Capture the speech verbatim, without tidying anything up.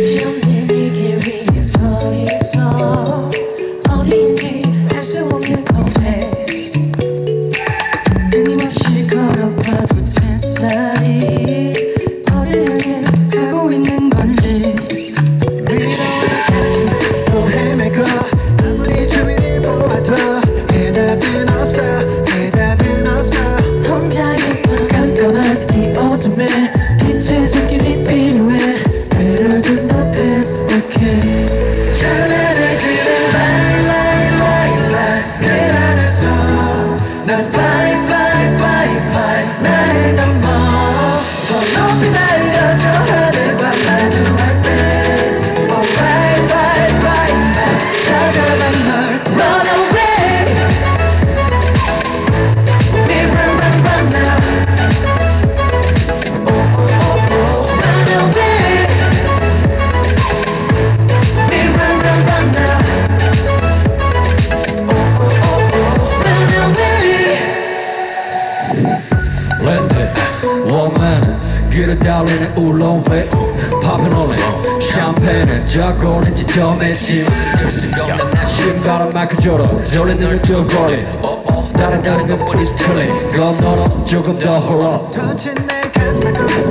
끝이 없는 이 길 위에 서 있어 어디인지 알 수 없는 곳에 끊임없이 걸어봐도 제자리 어딜 향해 가고 있는 건지 또 헤매고 아무리 주위를 보아도 대답은 없어 대답은 없어 혼자의 밤 깜깜한 이 어둠에 빛의 손길이 필요해 배를 둔다 패스 오케이 찬란한 집에 lie lie lie lie 그 안에서 난 fly fly fly fly 나를 넘어 더 높이 달려줘 하늘과 마주할 때 oh right right right right 찾아간 널 run away we run run run now oh oh oh oh run away we run run run now oh oh oh oh run away 랜드 워먼 길을 달리는 울렁회 파편올레 샴페인은 적 오렌지 점했지만 들 수가 없는 나 신바람만 그저로 졸리는 눈거리 다른 다른 눈뿐이 스트레이 건너로 조금 더 홀로 touching 내 감싸고